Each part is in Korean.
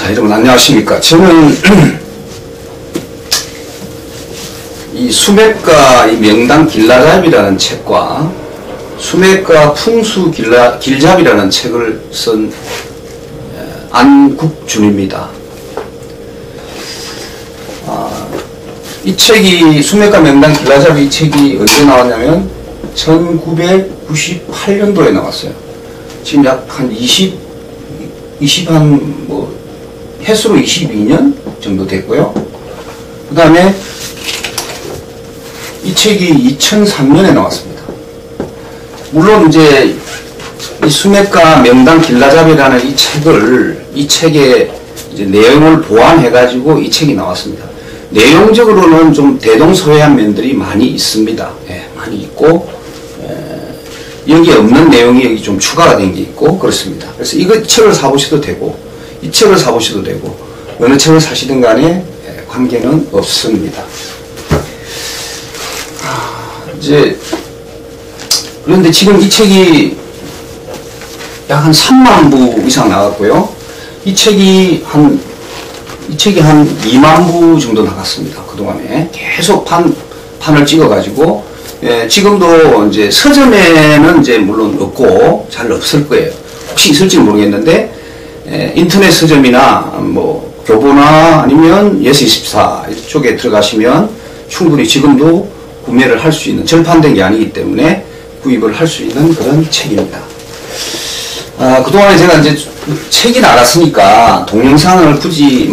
자, 여러분 안녕하십니까. 저는 이 수맥과 이 명당 길라잡이라는 책과 수맥과 풍수 길잡이라는 책을 쓴 안국준입니다. 이 책이 수맥과 명당 길라잡이 이 책이 언제 나왔냐면 1998년도에 나왔어요. 지금 약 한 횟수로 22년 정도 됐고요. 그 다음에 이 책이 2003년에 나왔습니다. 물론 이제 이 수맥과 명당 길라잡이라는 이 책의 이제 내용을 보완해가지고 이 책이 나왔습니다. 내용적으로는 좀 대동소이한 면들이 많이 있습니다. 예, 많이 있고, 여기에 없는 내용이 여기 좀 추가가 된 게 있고, 그렇습니다. 그래서 이거 책을 사보셔도 되고, 이 책을 사보셔도 되고, 어느 책을 사시든 간에 관계는 없습니다. 그런데 지금 이 책이 약 한 3만 부 이상 나갔고요. 이 책이 한 2만 부 정도 나갔습니다. 그동안에 계속 판을 찍어가지고, 지금도 이제 서점에는 이제 물론 없고 잘 없을 거예요. 혹시 있을지 모르겠는데, 인터넷 서점이나 뭐 교보나 아니면 예스24 이쪽에 들어가시면 충분히 지금도 구매를 할 수 있는, 절판된 게 아니기 때문에 구입을 할 수 있는 그런 책입니다. 그동안에 제가 이제 책이 나갔으니까 동영상을 굳이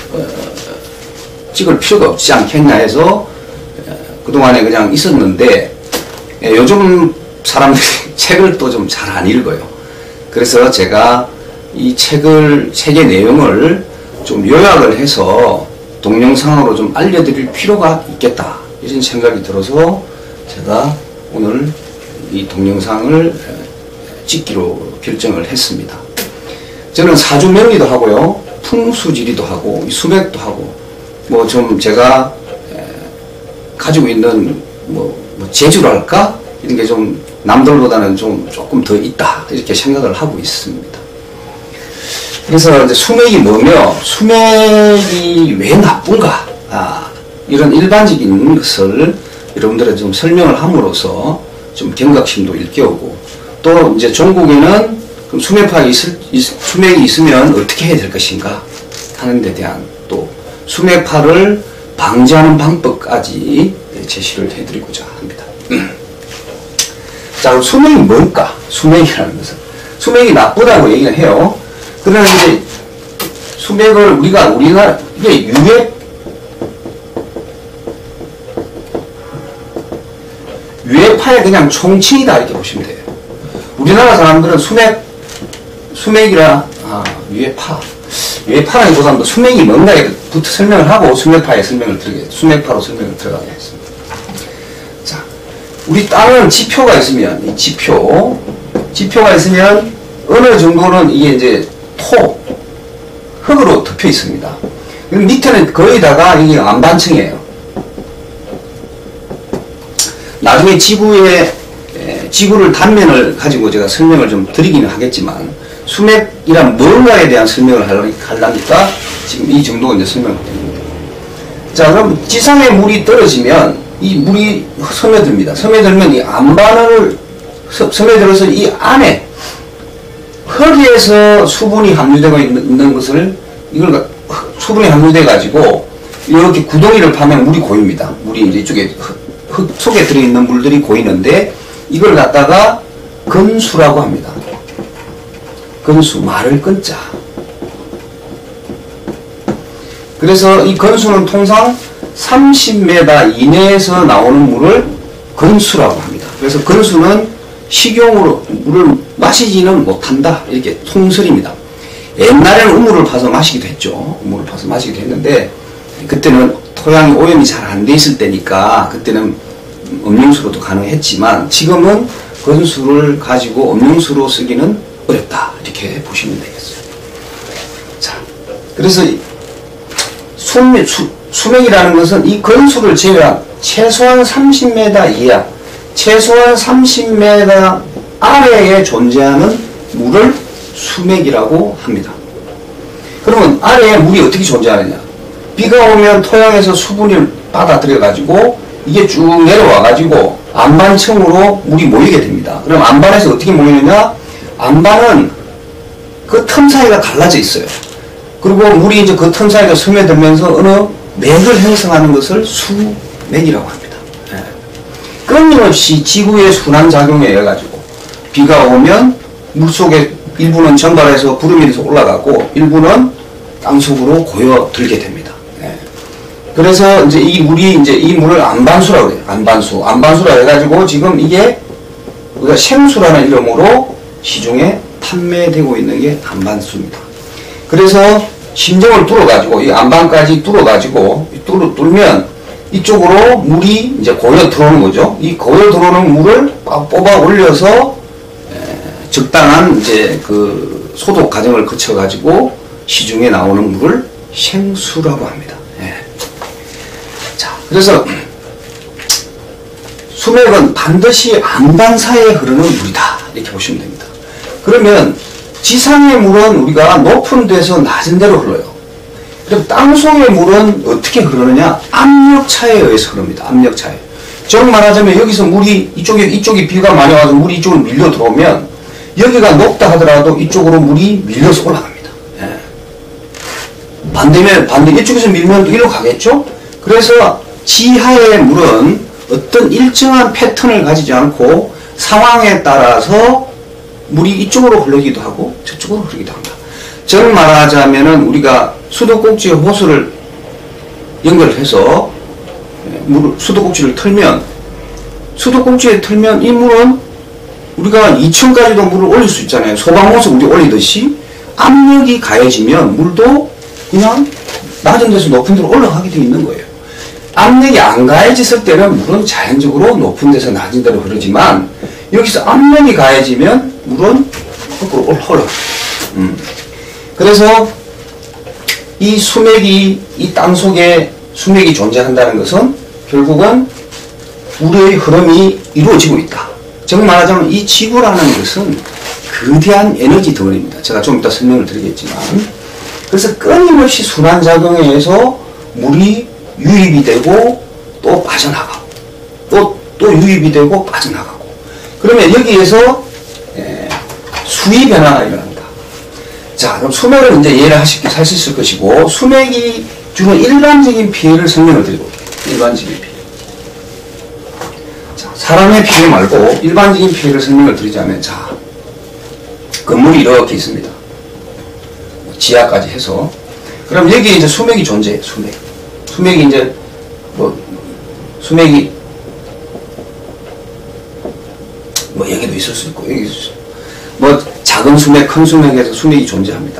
찍을 필요가 없지 않겠나 해서 그동안에 그냥 있었는데, 요즘 사람들이 책을 또 좀 잘 안 읽어요. 그래서 제가 이 책의 내용을 좀 요약을 해서 동영상으로 좀 알려드릴 필요가 있겠다, 이런 생각이 들어서 제가 오늘 이 동영상을 찍기로 결정을 했습니다. 저는 사주명리도 하고요, 풍수지리도 하고, 수맥도 하고, 좀 제가 가지고 있는 재주랄까? 이런 게 좀 남들보다는 조금 더 있다, 이렇게 생각을 하고 있습니다. 그래서 이제 수맥이 뭐며, 수맥이 왜 나쁜가? 이런 일반적인 것을 여러분들한테 좀 설명을 함으로써 좀 경각심도 일깨우고, 또 이제 종국에는 그럼 수맥이 있으면 어떻게 해야 될 것인가 하는 데 대한 또 수맥파를 방지하는 방법까지 제시를 해드리고자 합니다. 자, 그럼 수맥이 뭘까? 수맥이라는 것은. 수맥이 나쁘다고 얘기를 해요. 그러나 이제 수맥을 우리나라, 이게 유해파의 그냥 총칭이다, 이렇게 보시면 돼요. 우리나라 사람들은 수맥이라, 유해파라기보다는 수맥이 뭔가에부터 설명을 하고 수맥파로 설명을 들어가겠습니다. 자, 우리 땅은 지표가 있으면, 이 지표가 있으면 어느 정도는 이게 이제 흙으로 덮여 있습니다. 밑에는 거의 다가 이게 안반층이에요. 나중에 지구를 단면을 가지고 제가 설명을 좀 드리기는 하겠지만, 수맥이란 뭔가에 대한 설명을 하려니까 지금 이 정도가 이제 설명을 드립니다. 자, 그럼 지상에 물이 떨어지면 이 물이 스며듭니다. 스며들면 이 안반을 스며들어서 이 안에 흙에서 수분이 함유되어 있는 것을, 수분이 함유돼 가지고 이렇게 구덩이를 파면 물이 고입니다. 물이 이제 이쪽에 흙 속에 들어있는 물들이 고이는데, 이걸 갖다가 건수라고 합니다. 건수, 말을 건자. 그래서 이 건수는 통상 30m 이내에서 나오는 물을 건수라고 합니다. 그래서 건수는 식용으로 물을 마시지는 못한다, 이렇게 통설입니다. 옛날에는 우물을 파서 마시기도 했죠. 우물을 파서 마시기도 했는데, 그때는 토양이 오염이 잘 안 돼 있을 때니까 그때는 음용수로도 가능했지만, 지금은 건수를 가지고 음용수로 쓰기는 어렵다, 이렇게 보시면 되겠어요. 자, 그래서 수맥이라는 것은 이 건수를 제외한 최소한 30m 이하, 최소한 30m 아래에 존재하는 물을 수맥이라고 합니다. 그러면 아래에 물이 어떻게 존재하느냐? 비가 오면 토양에서 수분을 받아들여가지고 이게 쭉 내려와가지고 안반층으로 물이 모이게 됩니다. 그럼 안반에서 어떻게 모이느냐? 안반은 그 틈 사이가 갈라져 있어요. 그리고 물이 이제 그 틈 사이가 스며들면서 어느 맥을 형성하는 것을 수맥이라고 합니다. 예. 끊임없이 지구의 순환작용에 의해 가지고 비가 오면 물속에 일부는 증발해서 구름이 돼서 올라가고 일부는 땅속으로 고여들게 됩니다. 예. 그래서 이제 이 물이 이제 이 물을 안반수라고 해요. 안반수라 해가지고 지금 이게 우리가 생수라는 이름으로 시중에 판매되고 있는 게 안반수입니다. 그래서 심정을 뚫어가지고 이 안반까지 뚫어가지고 뚫으면 이쪽으로 물이 이제 고여 들어오는 거죠. 이 고여 들어오는 물을 뽑아 올려서 적당한 이제 그 소독 과정을 거쳐가지고 시중에 나오는 물을 생수라고 합니다. 예. 자, 그래서 수맥은 반드시 안반사이에 흐르는 물이다. 이렇게 보시면 됩니다. 그러면 지상의 물은 우리가 높은 데서 낮은 데로 흘러요. 그럼 땅속의 물은 어떻게 흐르느냐? 압력차에 의해서 흐릅니다. 압력차에. 즉 말하자면 여기서 물이 이쪽이 비가 많이 와서 물이 이쪽으로 밀려 들어오면 여기가 높다 하더라도 이쪽으로 물이 밀려서 올라갑니다. 예. 반대 이쪽에서 밀면 이리로 가겠죠? 그래서 지하의 물은 어떤 일정한 패턴을 가지지 않고 상황에 따라서 물이 이쪽으로 흐르기도 하고 저쪽으로 흐르기도 합니다. 즉 말하자면은 우리가 수도꼭지에 호스를 연결해서 수도꼭지를 틀면 수도꼭지에 틀면 이 물은 우리가 2층까지도 물을 올릴 수 있잖아요. 소방호스 우리 올리듯이 압력이 가해지면 물도 그냥 낮은 데서 높은 데로 올라가게 되어 있는 거예요. 압력이 안 가해졌을 때는 물은 자연적으로 높은 데서 낮은 데로 흐르지만 여기서 압력이 가해지면 물은 거꾸로 올라가요. 그래서 이 수맥이 이 땅속에 수맥이 존재한다는 것은 결국은 물의 흐름이 이루어지고 있다. 즉 말하자면 이 지구라는 것은 거대한 에너지 덩어리입니다. 제가 좀 이따 설명을 드리겠지만 그래서 끊임없이 순환작용에 의해서 물이 유입이 되고 또 빠져나가고 또 유입이 되고 빠져나가고 그러면 여기에서 수위 변화가 일어납니다. 자, 그럼 수맥을 이제 이해를 할 수 있을 것이고 수맥이 주는 일반적인 피해를 설명을 드리고 일반적인 피해. 자, 사람의 피해 말고 일반적인 피해를 설명을 드리자면 자, 건물이 이렇게 있습니다. 지하까지 해서 그럼 여기에 이제 수맥이 존재해요. 수맥이 이제 수맥이 여기도 있을 수 있고 여기 작은 수맥, 큰 수맥에서 수맥이 존재합니다.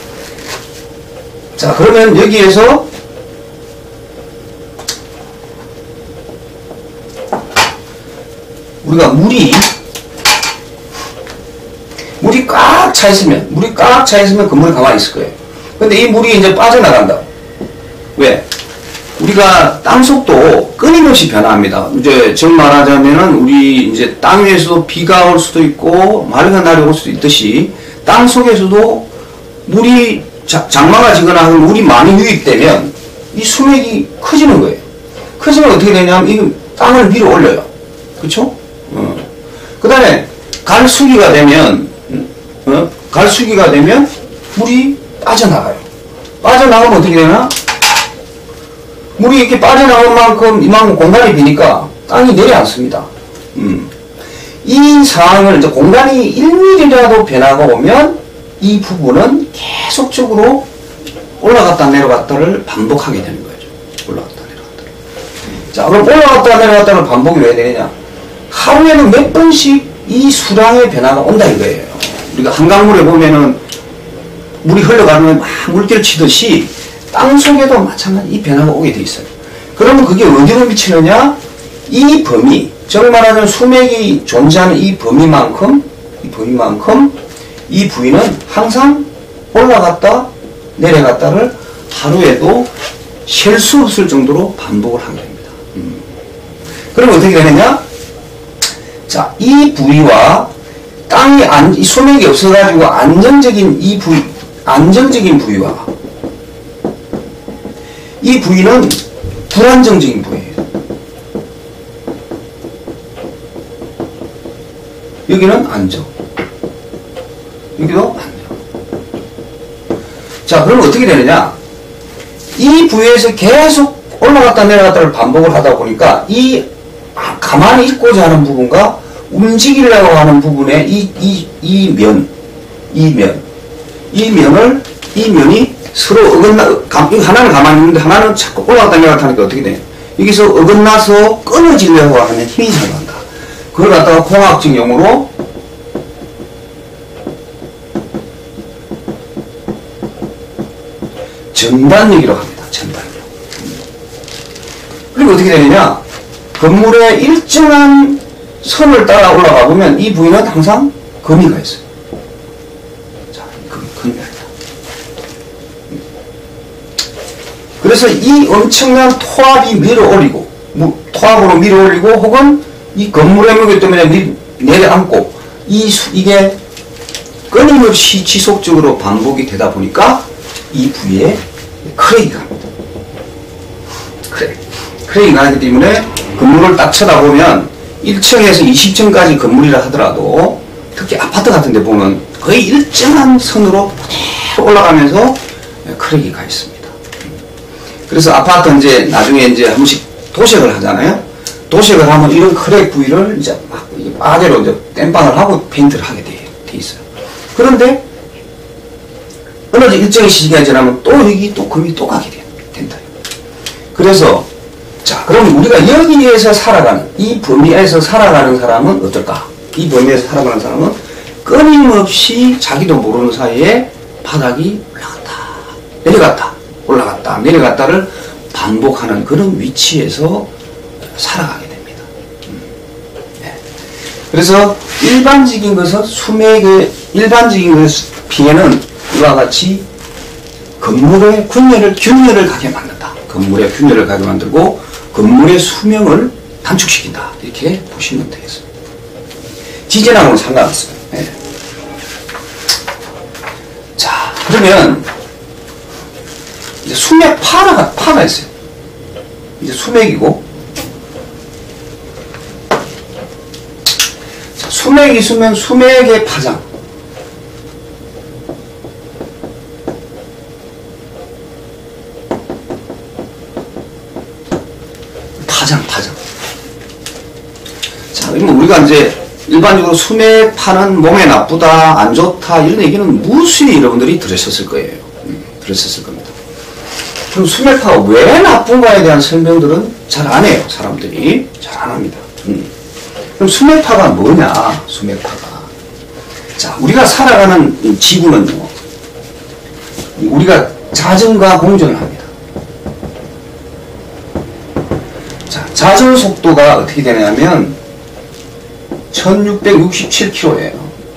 자, 그러면 여기에서 우리가 물이 꽉 차 있으면 건물이 가만히 있을 거예요. 근데 이 물이 이제 빠져나간다. 왜? 우리가 땅속도 끊임없이 변화합니다. 이제 즉 말하자면은 우리 이제 땅 위에서도 비가 올 수도 있고 맑은 날이 올 수도 있듯이 땅 속에서도 물이 장마가 지거나 하면 물이 많이 유입되면 이 수맥이 커지는 거예요. 커지면 어떻게 되냐면 이 땅을 위로 올려요. 그쵸? 그 다음에 갈수기가 되면 물이 빠져나가요. 빠져나가면 어떻게 되나? 물이 이렇게 빠져나온 만큼 이만큼 공간이 비니까 땅이 내려앉습니다. 이 상황을 이제 공간이 1mm라도 변화가 오면 이 부분은 계속적으로 올라갔다 내려갔다를 반복하게 되는 거죠. 올라갔다 내려갔다. 자, 그럼 올라갔다 내려갔다를 반복이 왜 되느냐? 하루에는 몇 번씩 이 수량의 변화가 온다 이거예요. 우리가 한강물에 보면은 물이 흘러가면 막 물결 치듯이 땅 속에도 마찬가지 이 변화가 오게 돼 있어요. 그러면 그게 어디로 미치느냐? 이 범위, 즉 말하자면 수맥이 존재하는 이 범위만큼 이 부위는 항상 올라갔다 내려갔다를 하루에도 셀 수 없을 정도로 반복을 하게 됩니다. 그럼 어떻게 되느냐? 자, 이 부위와 이 수맥이 없어가지고 안정적인 부위와 이 부위는 불안정적인 부위예요. 여기는 안정. 여기도 안정. 자, 그럼 어떻게 되느냐? 이 부위에서 계속 올라갔다 내려갔다를 반복을 하다 보니까 이 가만히 있고자 하는 부분과 움직이려고 하는 부분의 이 면이 서로 하나는 가만히 있는데 하나는 자꾸 올라갔다 내려갔다 하니까 어떻게 돼? 여기서 어긋나서 끊어지려고 하는 힘이 작용한다. 그걸 갖다가 공학적 용어로 전단력이라고 합니다. 전단력. 그리고 어떻게 되느냐? 건물의 일정한 선을 따라 올라가 보면 이 부위는 항상 거미가 있어요. 자, 거미가 있다. 그래서 이 엄청난 토압이 밀어올리고, 토압으로 밀어올리고, 혹은 이 건물의 무게 때문에 내려앉고, 이게 끊임없이 지속적으로 반복이 되다 보니까 이 부위에 크랙이가 갑니다. 크랙이 가기 때문에 건물을 딱 쳐다보면 1층에서 20층까지 건물이라 하더라도 특히 아파트 같은 데 보면 거의 일정한 선으로 올라가면서 크랙이 가 있습니다. 그래서 아파트 이제 나중에 이제 한 번씩 도색을 하잖아요. 도색을 하면 이런 크랙 부위를 이제 막 빠개로 이제 땜빵을 하고 페인트를 하게 돼 있어요. 그런데 어느 일정의 시기가 지나면 또 여기 또 금이 또 가게 된다. 그래서 자, 그럼 우리가 여기에서 살아가는, 이 범위에서 살아가는 사람은 어떨까? 이 범위에서 살아가는 사람은 끊임없이 자기도 모르는 사이에 바닥이 올라갔다, 내려갔다, 올라갔다, 내려갔다를 반복하는 그런 위치에서 살아가게 됩니다. 네. 그래서 일반적인 것은 일반적인 것에 비해는 이와 같이 건물의 균열을 가게 만든다. 건물의 균열을 가게 만들고 건물의 수명을 단축시킨다. 이렇게 보시면 되겠습니다. 지진하고는 상관없어요. 네. 자, 그러면 이제 수맥 파가 있어요. 이제 수맥이고, 자, 수맥이 있으면 수맥의 파장. 파장. 자, 그러면 우리가 이제 일반적으로 수맥파는 몸에 나쁘다, 안 좋다, 이런 얘기는 무수히 여러분들이 들으셨을 거예요. 들으셨을 겁니다. 그럼 수맥파가 왜 나쁜가에 대한 설명들은 잘 안 해요. 사람들이 잘 안 합니다. 그럼 수맥파가 뭐냐? 수맥파가. 자, 우리가 살아가는 지구는요, 우리가 자전과 공전을 합니다. 자전 속도가 어떻게 되냐면 1667km예요.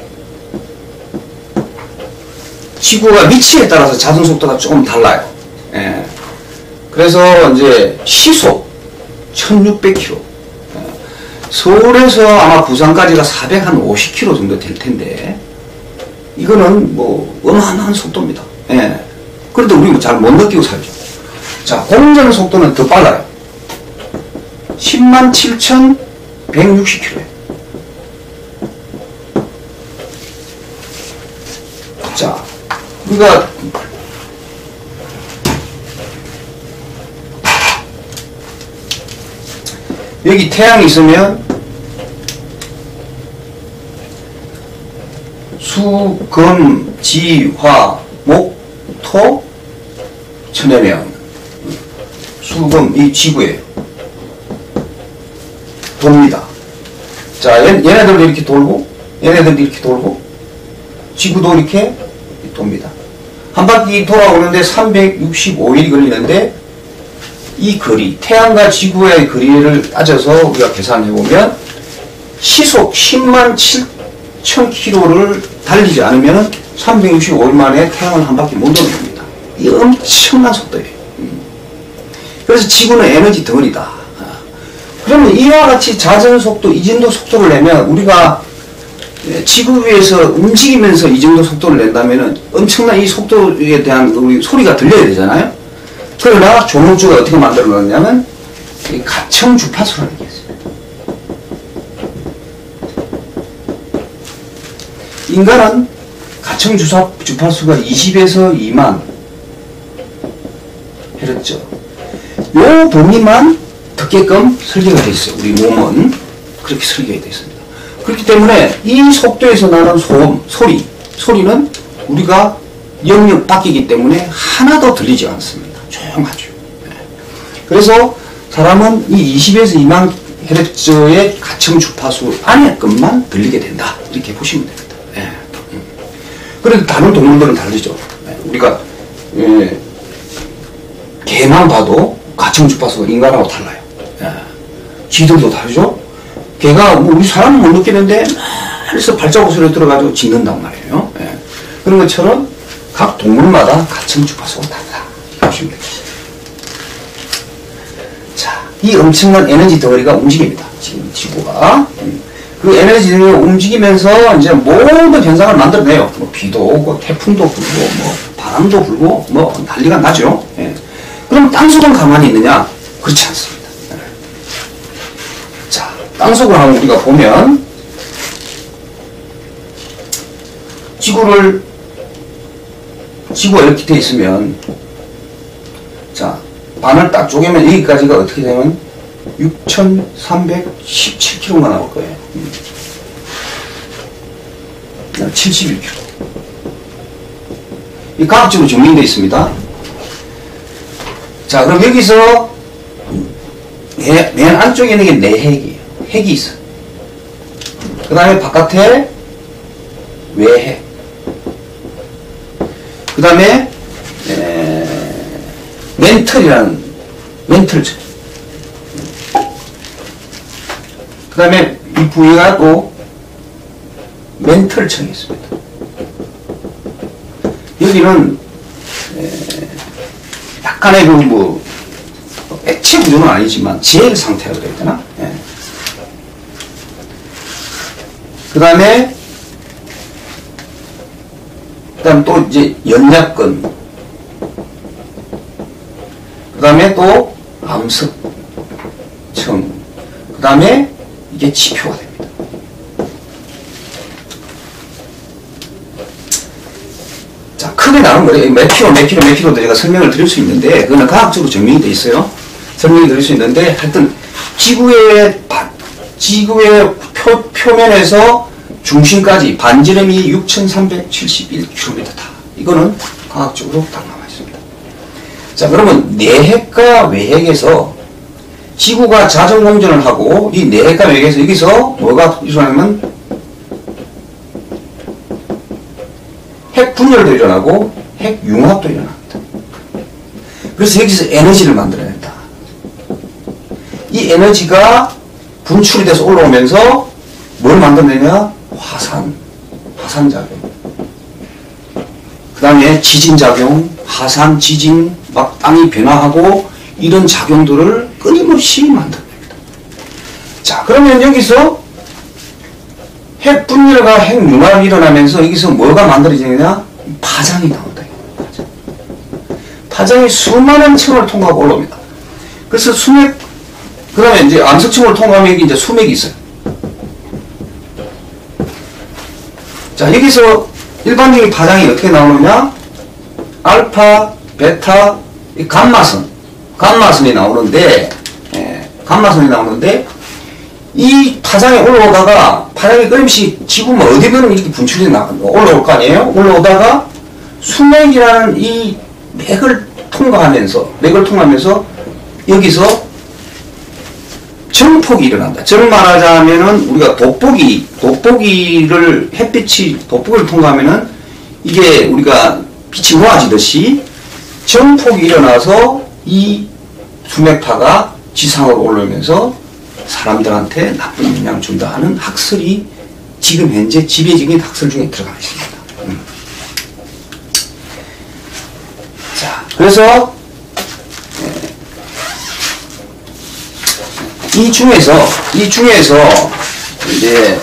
지구가 위치에 따라서 자전 속도가 조금 달라요. 예. 그래서 이제 시속 1600km. 예. 서울에서 아마 부산까지가 450km 정도 될 텐데 이거는 뭐 어마어마한 속도입니다. 예. 그런데 우리 잘 못 느끼고 살죠. 자, 공전 속도는 더 빨라요. 107,160km. 자, 우리가 여기 태양이 있으면 수, 금, 지, 화, 목, 토, 천해명. 수, 금, 이 지구예요. 돕니다. 자, 얘네들도 이렇게 돌고, 얘네들도 이렇게 돌고, 지구도 이렇게 돕니다. 한 바퀴 돌아오는데 365일이 걸리는데, 이 거리, 태양과 지구의 거리를 따져서 우리가 계산해보면, 시속 107,000km를 달리지 않으면 365일 만에 태양을 한 바퀴 못 도는 겁니다. 이 엄청난 속도예요. 그래서 지구는 에너지 덩어리다. 그러면 이와 같이 자전 속도, 이 정도 속도를 내면 우리가 지구 위에서 움직이면서 이 정도 속도를 낸다면은 엄청난 이 속도에 대한 우리 소리가 들려야 되잖아요. 그러나 조물주가 어떻게 만들어 놓았냐면 이 가청 주파수라는 게 있어요. 인간은 가청 주파수가 20에서 2만 헤르츠 요 범위만 듣게끔 설계가 되어 있어요. 우리 몸은 그렇게 설계가 되어 있습니다. 그렇기 때문에 이 속도에서 나는 소음, 소리는 우리가 영역 바뀌기 때문에 하나도 들리지 않습니다. 조용하죠. 그래서 사람은 이 20에서 2만 헤르츠의 가청 주파수 안에 것만 들리게 된다. 이렇게 보시면 됩니다. 그래도 다른 동물들은 다르죠. 우리가 개만 봐도 가청 주파수가 인간하고 달라요. 쥐들도 다르죠. 개가 뭐 우리 사람은 못 느끼는데 그래서 발자국 소리 들어가지고 짖는단 말이에요. 그런 것처럼 각 동물마다 가청 주파수가 달라. 보시면 됩니다. 자, 이 엄청난 에너지 덩어리가 움직입니다. 지금 지구가. 그 에너지 덩어리가 움직이면서 이제 모든 현상을 만들어내요. 뭐 비도 오고, 태풍도 불고, 뭐 바람도 불고, 뭐 난리가 나죠. 그럼 땅속은 가만히 있느냐? 그렇지 않습니다. 자, 땅속을 한번 우리가 보면, 지구가 이렇게 돼 있으면, 자, 반을 딱 쪼개면 여기까지가 어떻게 되면 6,317km가 나올 거예요. 71km. 이 과학적으로 증명되어 있습니다. 자, 그럼 여기서 맨 안쪽에 있는 게 내핵이에요. 핵이 있어요. 그 다음에 바깥에 외핵. 그 다음에 멘틀청. 그 다음에 이 부위가 또 멘털청이 있습니다. 여기는 약간의 그 뭐 액체 구조는 아니지만 젤 상태라고 그래야 되나? 그다음 또 이제 연약근, 그 다음에 또 암석청, 그 다음에 이게 지표가 됩니다. 자, 크게 나눈 거예요. 몇 킬로도 제가 설명을 드릴 수 있는데, 그거는 과학적으로 증명이 되어 있어요. 설명이 드릴 수 있는데, 하여튼, 지구의 표면에서 중심까지 반지름이 6,371km다. 이거는 과학적으로 딱 나와 있습니다. 자, 그러면 내핵과 외핵에서 지구가 자전공전을 하고 이 내핵과 외핵에서 여기서 뭐가 일어나면 핵 분열도 일어나고 핵 융합도 일어납니다. 그래서 여기서 에너지를 만들어낸다. 이 에너지가 분출이 돼서 올라오면서 뭘 만들어내냐? 화산작용. 그 다음에 지진작용, 화산, 지진, 막 땅이 변화하고 이런 작용들을 끊임없이 만듭니다. 자, 그러면 여기서 핵 분열과 핵 융합이 일어나면서 여기서 뭐가 만들어지느냐? 파장이 나온다. 파장이 수많은 층을 통과하고 올라옵니다. 그래서 그 다음에 이제 암석층을 통과하면 여기 이제 수맥이 있어요. 자, 여기서 일반적인 파장이 어떻게 나오느냐? 알파, 베타, 감마선이 나오는데, 이 파장이 올라오다가, 파장이 끊임없이 지구만 어디 보면 이렇게 분출이 올라올 거 아니에요? 올라오다가, 수맥이라는 이 맥을 통과하면서, 여기서 정폭이 일어난다. 정 말하자면은 우리가 돋보기를 통과하면은 이게 우리가 빛이 모아지듯이 정폭이 일어나서 이 수맥파가 지상으로 올라오면서 사람들한테 나쁜 영향을 준다 하는 학설이 지금 현재 지배적인 학설 중에 들어가 있습니다. 자, 그래서 이 중에서 이제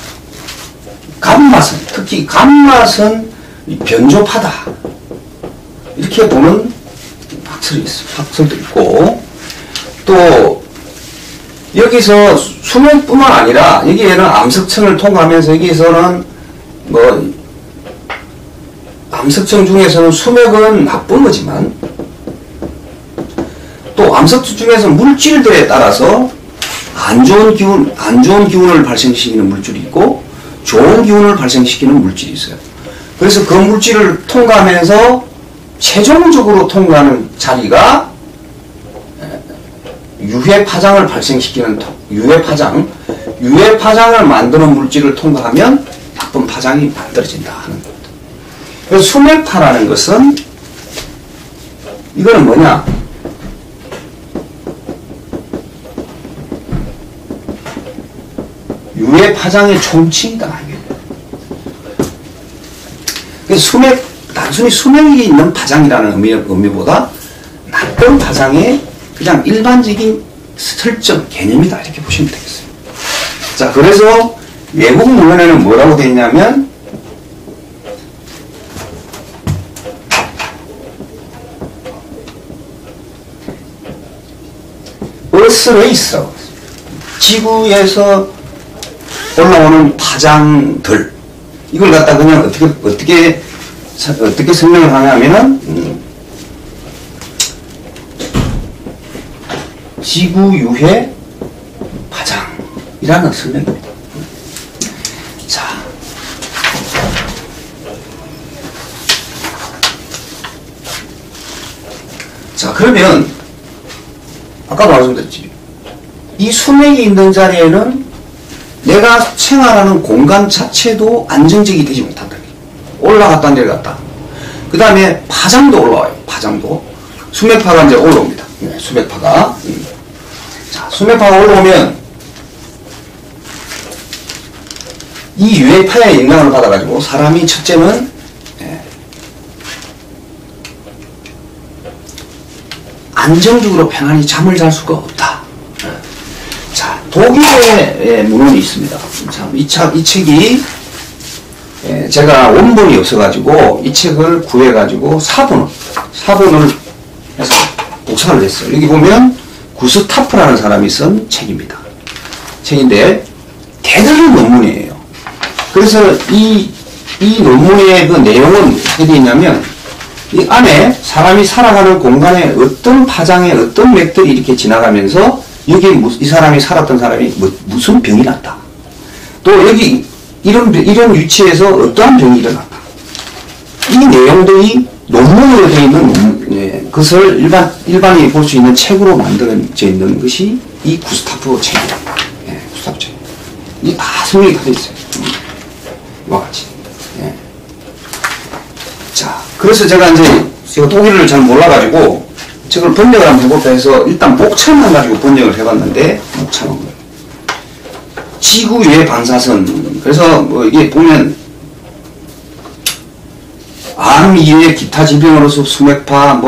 감마선, 특히 감마선 변조파다 이렇게 보는 학설도 있고, 또 여기서 수맥뿐만 아니라 여기에는 암석층을 통과하면서 여기서는 뭐 암석층 중에서는 수맥은 나쁜 거지만 또 암석층 중에서 물질들에 따라서 안 좋은 기운을 발생시키는 물질이 있고 좋은 기운을 발생시키는 물질이 있어요. 그래서 그 물질을 통과하면서 최종적으로 통과하는 자리가 유해파장을 발생시키는 유해파장을 만드는 물질을 통과하면 나쁜 파장이 만들어진다 하는 겁니다. 그래서 수맥파라는 것은 이거는 뭐냐? 유해파장의 총칭이다. 그래서 단순히 수맥이 있는 파장이라는 의미보다 나쁜 파장의 그냥 일반적인 설정, 개념이다. 이렇게 보시면 되겠어요. 자, 그래서 외국 문헌에는 뭐라고 되어 있냐면, 어스레이스라고 했어요. 지구에서 올라오는 파장들. 이걸 갖다 그냥 어떻게 설명을 하냐면은, 지구 유해 파장이라는 설명입니다. 자, 그러면 아까도 말씀드렸지. 이 수맥이 있는 자리에는 내가 생활하는 공간 자체도 안정적이 되지 못한다. 올라갔다 내려갔다. 그 다음에 파장도 올라와요. 파장도. 수맥파가 이제 올라옵니다. 수맥파가. 자, 수맥파가 올라오면 이 유해파의 영향을 받아가지고 사람이 첫째는 안정적으로 편안히 잠을 잘 수가 없다. 자, 독일의 문헌이 있습니다. 참, 이 책이 제가 원본이 없어가지고 이 책을 구해가지고 사본을 해서 복사를 했어요. 여기 보면 구스타프라는 사람이 쓴 책입니다. 책인데 대단한 논문이에요. 그래서 이 논문의 그 내용은 어떻게 되어 있냐면 이 안에 사람이 살아가는 공간에 어떤 파장에 어떤 맥들이 이렇게 지나가면서 여기 이 사람이 살았던 사람이 무슨 병이 났다. 또 여기 이런 위치에서 어떠한 병이 일어났다. 이 내용들이 논문으로 되어 있는 그것을 일반인이 볼 수 있는 책으로 만들어져 있는 것이 이 구스타프 책이에요. 구스타프 책. 이 다 설명이 다 되어 있어요. 이와 같이. 자, 그래서 제가 독일어를 잘 몰라가지고 책을 번역을 한번 해볼까 해서 일단 목차만 가지고 번역을 해봤는데, 목차만. 지구 유해 방사선. 그래서 뭐 이게 보면 암 이외의 기타 질병으로서 수맥파,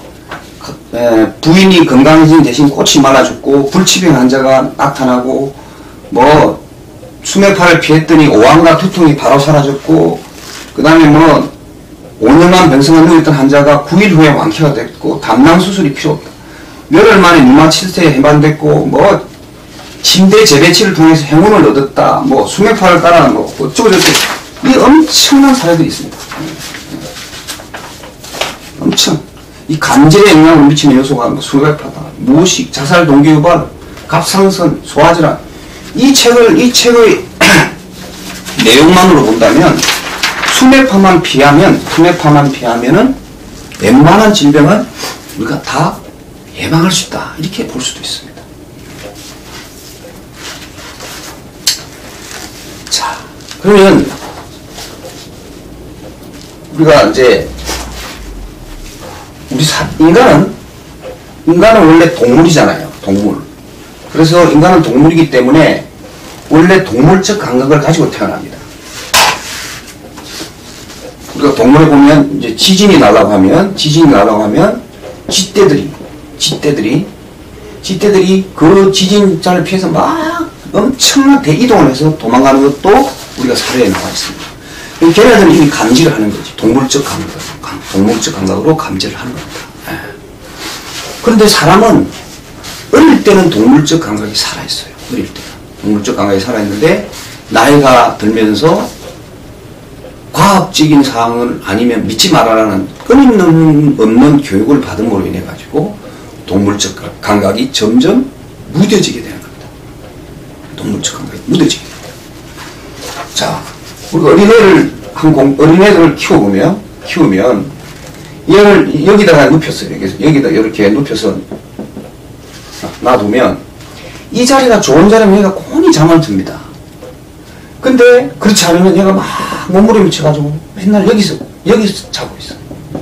부인이 건강해진 대신 꽃이 말라 죽고 불치병 환자가 나타나고 수맥파를 피했더니 오한과 두통이 바로 사라졌고, 그 다음에 5년만 병성을 누렸던 환자가 9일 후에 완쾌가 됐고, 담낭 수술이 필요 없다. 열흘 만에 류마 치료에 해방됐고, 침대 재배치를 통해서 행운을 얻었다. 수맥파를 따라 어쩌고저쩌고. 이 엄청난 사례들이 있습니다. 엄청. 이 간질에 영향을 미치는 요소가 수맥파다. 무의식, 자살 동기 유발, 갑상선, 소화질환. 이 책의 내용만으로 본다면 수맥파만 피하면은 웬만한 질병은 우리가 다 예방할 수 있다. 이렇게 볼 수도 있습니다. 자, 그러면 우리가 인간은 원래 동물이잖아요. 동물. 그래서 인간은 동물이기 때문에 원래 동물적 감각을 가지고 태어납니다. 우리가 동물에 보면 지진이 나려고 하면 쥐떼들이 그 지진자를 피해서 막 엄청난 대이동을 해서 도망가는 것도 우리가 사례에 나와 있습니다. 걔네들은 이미 감지를 하는 거지. 동물적 감각으로 감지를 하는 겁니다. 그런데 사람은 어릴 때는 동물적 감각이 살아있어요. 어릴 때는. 동물적 감각이 살아있는데 나이가 들면서 과학적인 사항을 아니면 믿지 말아라는 끊임없는 교육을 받음으로 인해 가지고 동물적 감각이 점점 무뎌지게 되는 겁니다. 동물적 감각이 무뎌지게 됩니다. 자, 우리 어린애들을 키우면 얘를 여기다가 눕혔어요. 여기다 이렇게 눕혀서 놔두면 이 자리가 좋은 자리면 얘가 곤히 잠을 듭니다. 근데 그렇지 않으면 얘가 막 몸부림쳐가지고 맨날 여기서 자고 있어.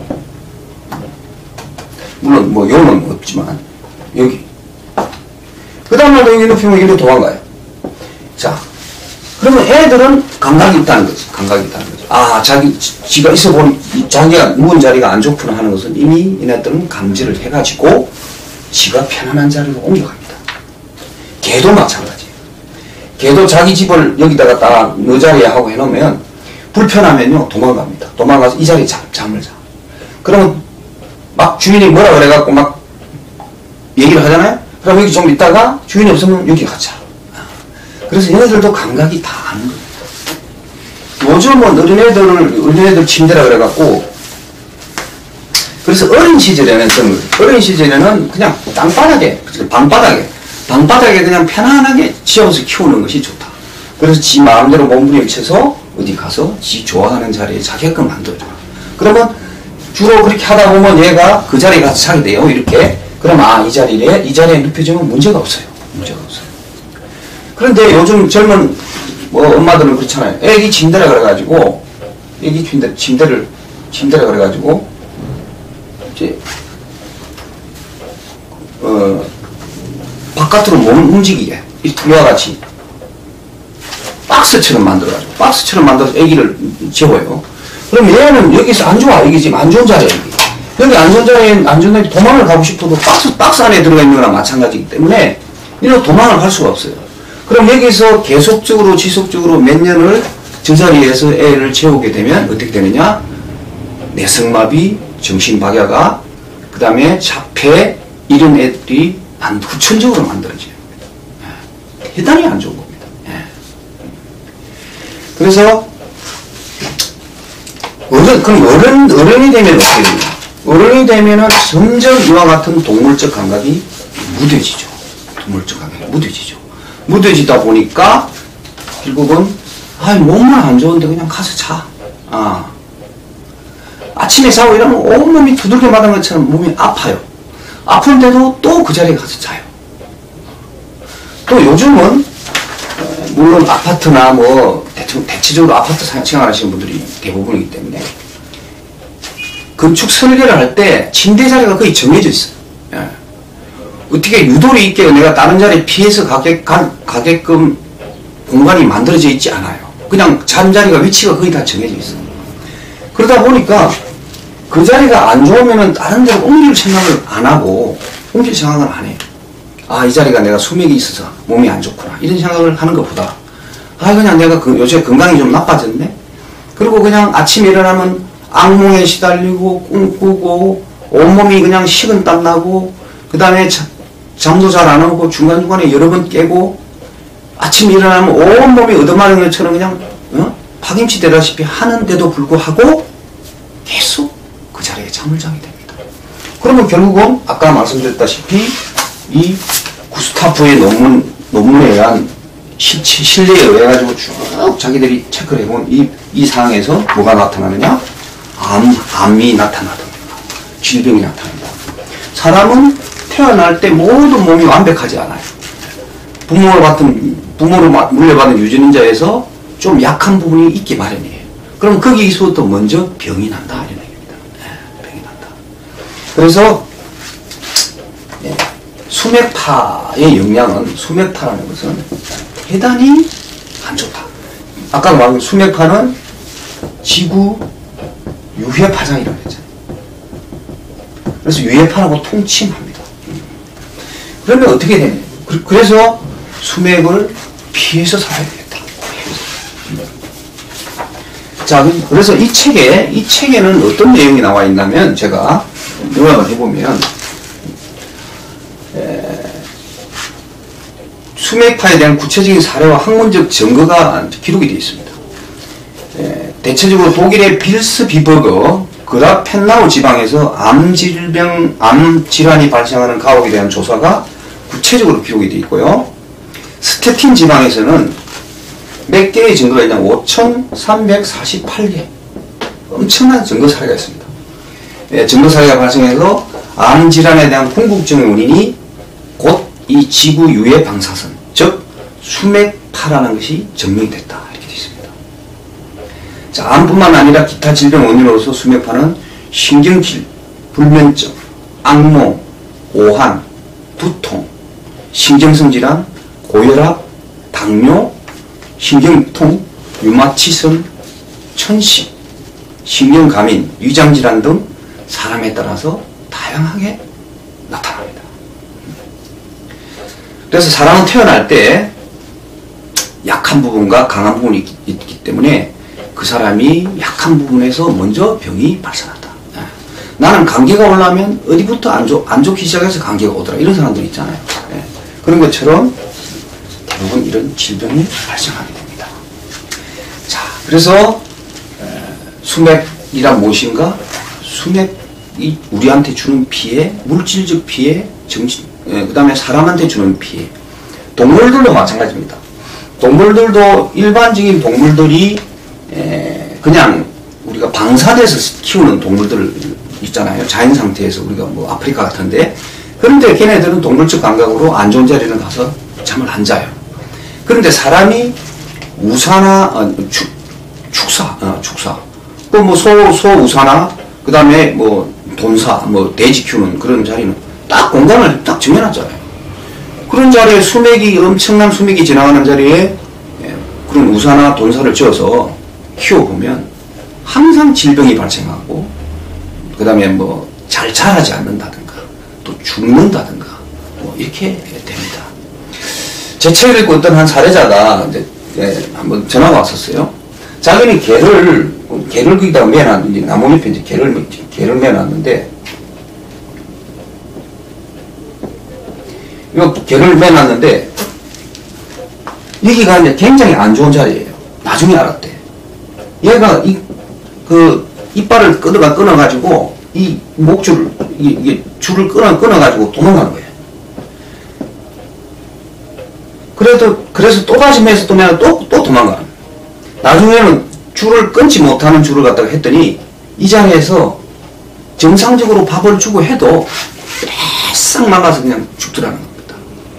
물론 뭐 요는 없지만 여기. 그 다음날도 여기 눕히면 여기로 도망가요. 자, 그러면 애들은 감각이 있다는 거지. 감각이 있다는 거죠. 아, 지가 있어본 자기가 누운 자리가 안 좋구나 하는 것은 이미 얘네들은 감지를 해가지고 지가 편안한 자리로 옮겨갑니다. 개도 마찬가지예요. 개도 자기 집을 여기다가 딱 너 자리에 하고 해놓으면 불편하면요 도망갑니다. 도망가서 이 자리에 잠을 자. 그러면 막 주인이 뭐라 그래갖고 막 얘기를 하잖아요. 그럼 여기 좀 있다가 주인이 없으면 여기 가자. 그래서 얘네들도 감각이 다 아는 겁니다. 요즘은 어린애들 침대라 그래갖고 그래서 어린 시절에는 그냥 방바닥에 그냥 편안하게 지어서 키우는 것이 좋다. 그래서 지 마음대로 몸부림쳐서 어디 가서 지 좋아하는 자리에 자게끔 만들어줘. 그러면 주로 그렇게 하다 보면 얘가 그 자리에 가서 자게 돼요. 이렇게. 그럼 이 자리에 눕혀주면 문제가 없어요. 그런데 요즘 젊은 엄마들은 그렇잖아요. 애기 침대라 그래가지고 침대라 그래가지고 이제 바깥으로 몸을 움직이게 이와 같이 박스처럼 만들어서 애기를 재워요. 그럼 얘는 여기서 안 좋아. 여기 지금 안 좋은 자리야. 여기 안 좋은 자리에 도망을 가고 싶어도 박스 안에 들어가 있는 거나 마찬가지이기 때문에 이런 도망을 갈 수가 없어요. 그럼 여기서 계속적으로 지속적으로 몇 년을 저 자리에서 애를 재우게 되면 어떻게 되느냐? 내성마비, 정신박야가, 그 다음에 자폐, 이런 애들이 후천적으로 만들어져요. 대단히 안 좋은 겁니다. 그래서 어른이 되면 어떻게 되냐? 어른이 되면은 점점 이와 같은 동물적 감각이 무뎌지죠. 무뎌지다 보니까 결국은 몸만 안 좋은데 그냥 가서 자. 아침에 자고 이러면 온몸이 두들겨 맞은 것처럼 몸이 아파요. 아픈데도 또 그 자리에 가서 자요. 또 요즘은 물론 아파트나 대체적으로 아파트 생활하시는 분들이 대부분이기 때문에 건축 설계를 할 때 침대 자리가 거의 정해져 있어요. 어떻게 유도리 있게 내가 다른 자리에 피해서 가게끔 공간이 만들어져 있지 않아요. 그냥 잠자리가 위치가 거의 다 정해져 있어요. 그러다 보니까 그 자리가 안 좋으면은 다른 데로 옮길 생각을 안 해요. 이 자리가 내가 수맥이 있어서 몸이 안 좋구나. 이런 생각을 하는 것보다 그냥 내가 요새 건강이 좀 나빠졌네. 그리고 그냥 아침에 일어나면 악몽에 시달리고 꿈꾸고 온몸이 그냥 식은땀 나고 그 다음에 잠도 잘 안 오고 중간중간에 여러 번 깨고 아침에 일어나면 온몸이 얻어맞은 것처럼 그냥 파김치 되다시피 하는데도 불구하고 계속 그 자리에 잠을 자게 됩니다. 그러면 결국은 아까 말씀드렸다시피 이 구스타프의 논문에 의한 실내에 의해 가지고 쭉 자기들이 체크를 해본 이 상황에서 뭐가 나타나느냐? 암이 나타나든가 질병이 나타난다. 사람은 태어날 때 모든 몸이 완벽하지 않아요. 부모로 물려받은 유전자에서 좀 약한 부분이 있기 마련이에요. 그럼 거기서부터 먼저 병이 난다 이런 얘기입니다. 병이 난다. 그래서 수맥파의 영향은 수맥파라는 것은 대단히 안 좋다. 아까 말한 수맥파는 지구 유해파장이라고 했잖아요. 그래서 유해파라고 통칭합니다. 그러면 어떻게 되냐? 그래서 수맥을 피해서 살아야 되겠다. 자, 그래서 이 책에는 어떤 내용이 나와 있냐면 제가 요약을 해보면 수맥파에 대한 구체적인 사례와 학문적 증거가 기록이 되어 있습니다. 대체적으로 독일의 빌스비버그 그라펜나우 지방에서 암질환이 발생하는 가옥에 대한 조사가 구체적으로 기록이 되어 있고요. 스테틴 지방에서는 몇 개의 증거가 있냐? 5,348개. 엄청난 증거 사례가 있습니다. 증거 사례가 발생해서 암질환에 대한 궁극적인 원인이 곧 이 지구 유해 방사선, 즉 수맥파라는 것이 증명됐다. 이렇게 되어 있습니다. 자, 암뿐만 아니라 기타 질병 원인으로서 수맥파는 신경질, 불면증, 악몽, 오한, 두통, 신경성 질환, 고혈압, 당뇨, 신경통, 류마티즘, 천식, 신경감인, 위장질환 등 사람에 따라서 다양하게 나타납니다. 그래서 사람은 태어날 때 약한 부분과 강한 부분이 있기 때문에 그 사람이 약한 부분에서 먼저 병이 발생한다. 나는 감기가 올라오면 어디부터 안 좋기 시작해서 감기가 오더라. 이런 사람들 있잖아요. 그런 것처럼 대부분 이런 질병이 발생하게 됩니다. 자, 그래서 수맥이란 무엇인가? 수맥이 우리한테 주는 피해, 물질적 피해, 그 다음에 사람한테 주는 피해. 동물들도 마찬가지입니다. 동물들도 일반적인 동물들이 그냥 우리가 방사돼서 키우는 동물들 있잖아요. 자연 상태에서 우리가 뭐 아프리카 같은데, 그런데 걔네들은 동물적 감각으로 안 좋은 자리는 가서 잠을 안 자요. 그런데 사람이 우사나 축사, 또 뭐 소우사나 그 다음에 뭐 돈사, 뭐 돼지 키우는 그런 자리는 딱 공간을 딱 정해놨잖아요. 그런 자리에 엄청난 수맥이 지나가는 자리에 그런 우사나 돈사를 지어서 키워보면 항상 질병이 발생하고, 그 다음에 뭐 잘 자라지 않는다든가 또 죽는다든가 뭐 이렇게 됩니다. 제 책을 읽고 어떤 한 사례자가 이제 한번 전화가 왔었어요. 자기는 개를 거기다가 매놨는데, 나무 옆에 이제 개를 매놨는데, 이거 개를 매놨는데 여기가 이제 굉장히 안 좋은 자리예요. 나중에 알았대. 얘가 이빨을 끊어가지고 이 목줄을, 이게 줄을 끊어가지고 도망가는 거예요. 그래서 또 다시 매서 또 도망가는. 나중에는 줄을 끊지 못하는 줄을 갖다가 했더니 이 자리에서 정상적으로 밥을 주고 해도 싹 막아서 그냥 죽더라는 겁니다.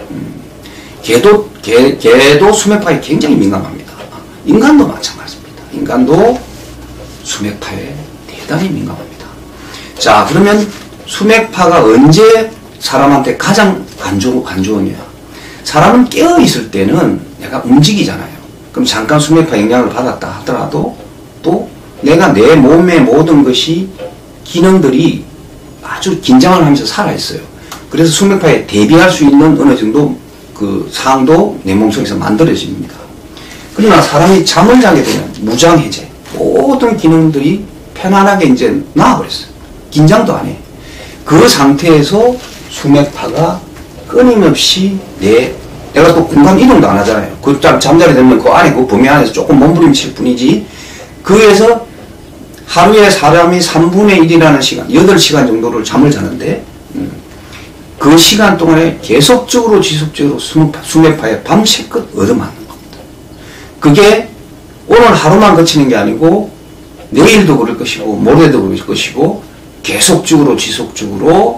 개도 수맥파에 굉장히 민감합니다. 인간도 마찬가지입니다. 인간도 수맥파에 대단히 민감합니다. 자, 그러면 수맥파가 언제 사람한테 가장 안 좋으냐? 사람은 깨어있을 때는 내가 움직이잖아요. 그럼 잠깐 수맥파 영향을 받았다 하더라도 또 내가 내 몸의 모든 것이 기능들이 아주 긴장을 하면서 살아있어요. 그래서 수맥파에 대비할 수 있는 어느 정도 그 상황도 내 몸속에서 만들어집니다. 그러나 사람이 잠을 자게 되면 무장해제, 모든 기능들이 편안하게 이제 나와버렸어요. 긴장도 안 해. 그 상태에서 수맥파가 끊임없이 내가 또 공간 이동도 안 하잖아요. 그 잠자리 되면 그 안에 그 범위 안에서 조금 몸부림칠 뿐이지, 그에서 하루에 사람이 3분의 1이라는 시간, 8시간 정도를 잠을 자는데, 그 시간 동안에 계속적으로 지속적으로 수맥파에 밤새껏 얻어맞는 겁니다. 그게 오늘 하루만 거치는 게 아니고 내일도 그럴 것이고 모레도 그럴 것이고 계속적으로 지속적으로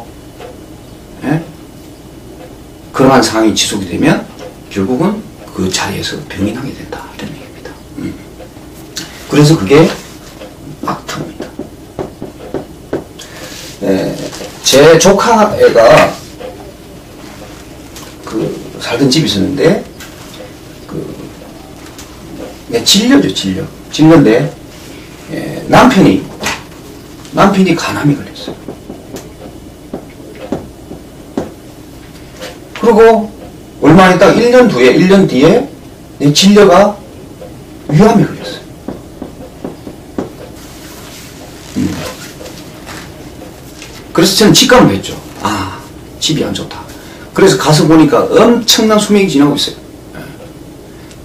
그러한 상황이 지속이 되면 결국은 그 자리에서 병이 나게 된다, 이런 얘기입니다. 그래서 그게 악터입니다. 제 조카애가 살던 집이 있었는데, 진료죠, 진료인데, 남편이 간암이 걸렸어요. 그리고 얼마 있다 1년 뒤에 내 진료가 위암에 걸렸어요. 그래서 저는 직감을 했죠. 아, 집이 안 좋다. 그래서 가서 보니까 엄청난 수맥이 지나고 있어요.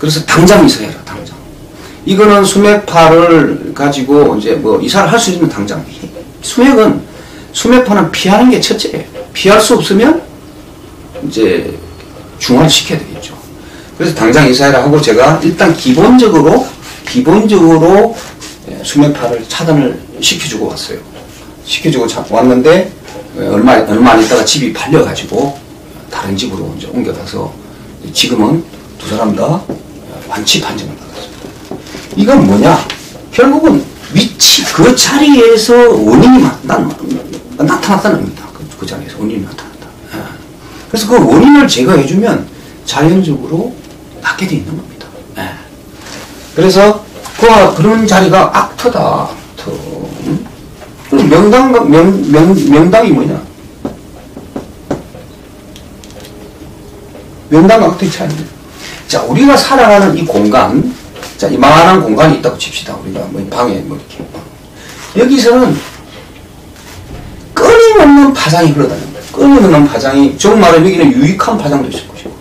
그래서 당장 이사해라, 당장. 이거는 수맥파를 가지고 이제 뭐 이사를 할 수 있으면 당장. 수맥파는 피하는 게 첫째예요. 피할 수 없으면 이제 중화시켜야 되겠죠. 그래서 당장 이사해라 하고 제가 일단 기본적으로 수맥파를 차단을 시켜주고 왔어요. 시켜주고 왔는데 얼마 안 있다가 집이 팔려가지고 다른 집으로 이제 옮겨가서 지금은 두 사람 다 완치 판정을 받았습니다. 이건 뭐냐? 결국은 위치 그 자리에서 원인이 나타났다는 겁니다. 그 자리에서 원인이 나타났다. 그래서 그 원인을 제거해주면 자연적으로 낫게 돼 있는 겁니다. 그래서 그런 자리가 악터다. 악터. 명당이 뭐냐? 명당과 악터의 차이입니다. 자, 우리가 살아가는 이 공간, 자, 이만한 공간이 있다고 칩시다. 우리가 뭐 방에 뭐 이렇게. 여기서는 끊임없는 파장이 흘러다닙니다. 끊임없는 파장이, 정 말하면 여기는 유익한 파장도 있을 것이고.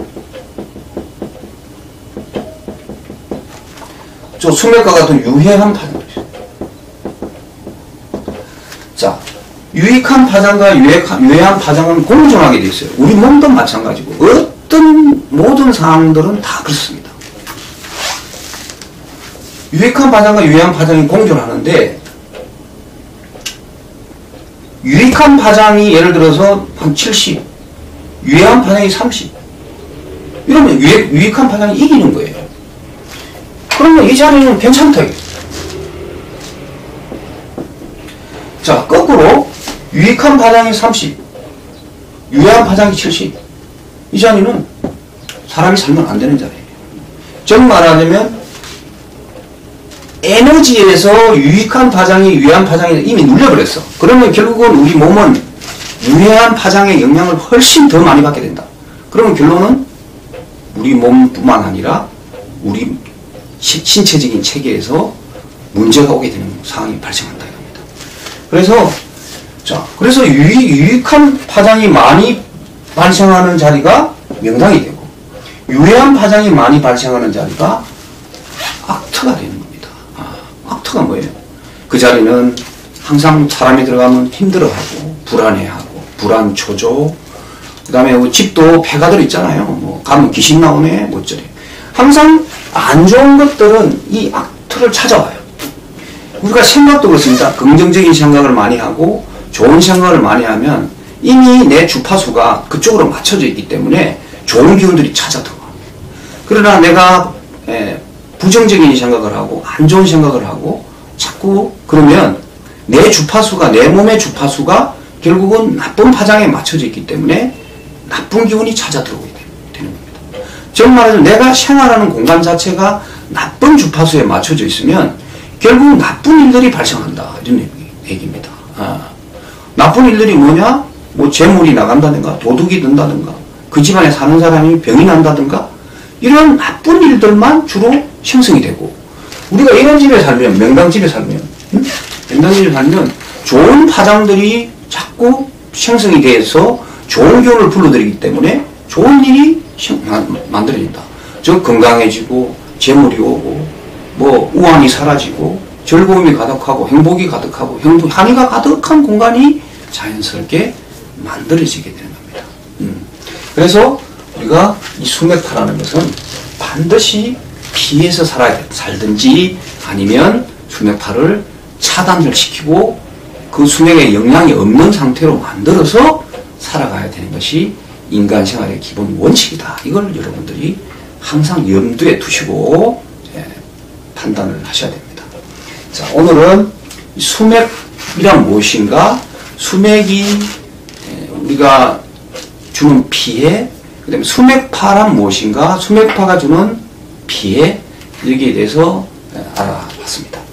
저 수맥과 같은 유해한 파장도 있어요. 자, 유익한 파장과 유해한 파장은 공존하게 되어 있어요. 우리 몸도 마찬가지고 어떤 모든 상황들은 다 그렇습니다. 유익한 파장과 유해한 파장이 공존하는데 유익한 파장이 예를 들어서 한 70, 유해한 파장이 30 이러면 유익한 파장이 이기는 거예요. 그러면 이 자리는 괜찮다. 자, 거꾸로 유익한 파장이 30, 유해한 파장이 70. 이 자리는 사람이 살면 안 되는 자리예요. 즉 말하자면 에너지에서 유익한 파장이 유해한 파장이 이미 눌려버렸어. 그러면 결국은 우리 몸은 유해한 파장의 영향을 훨씬 더 많이 받게 된다. 그러면 결론은 우리 몸뿐만 아니라 우리 신체적인 체계에서 문제가 오게 되는 상황이 발생한다 이겁니다. 그래서 유익한 파장이 많이 발생하는 자리가 명당이 되고 유해한 파장이 많이 발생하는 자리가 악터가 되는 겁니다. 악터가 뭐예요? 그 자리는 항상 사람이 들어가면 힘들어하고 불안해하고 불안 초조, 그 다음에 집도 폐가들 있잖아요. 뭐 가면 귀신 나오네 뭐 어쩌래. 항상 안 좋은 것들은 이 악터를 찾아와요. 우리가 생각도 그렇습니다. 긍정적인 생각을 많이 하고 좋은 생각을 많이 하면 이미 내 주파수가 그쪽으로 맞춰져 있기 때문에 좋은 기운들이 찾아 들어와. 그러나 내가 부정적인 생각을 하고 안 좋은 생각을 하고 자꾸 그러면 내 주파수가, 내 몸의 주파수가 결국은 나쁜 파장에 맞춰져 있기 때문에 나쁜 기운이 찾아 들어오게 되는 겁니다. 즉 말하자면 내가 생활하는 공간 자체가 나쁜 주파수에 맞춰져 있으면 결국 나쁜 일들이 발생한다 이런 얘기입니다. 나쁜 일들이 뭐냐? 뭐 재물이 나간다든가 도둑이 든다든가 그 집안에 사는 사람이 병이 난다든가 이런 나쁜 일들만 주로 형성이 되고 우리가 이런 집에 살면 명당집에 살면 명당집에 살면 좋은 파장들이 자꾸 형성이 돼서 좋은 기운을 불러들이기 때문에 좋은 일이 만들어진다. 즉 건강해지고 재물이 오고 뭐 우환이 사라지고 즐거움이 가득하고 행복이 가득하고 한의가 가득한 공간이 자연스럽게 만들어지게 되는 겁니다. 그래서 우리가 이 수맥파라는 것은 반드시 피해서 살든지 아니면 수맥파를 차단을 시키고 그 수맥에 영향이 없는 상태로 만들어서 살아가야 되는 것이 인간 생활의 기본 원칙이다. 이걸 여러분들이 항상 염두에 두시고 판단을 하셔야 됩니다. 자, 오늘은 수맥이란 무엇인가, 수맥이 우리가 주는 피해, 그 다음에 수맥파란 무엇인가, 수맥파가 주는 피해, 여기에 대해서 알아봤습니다.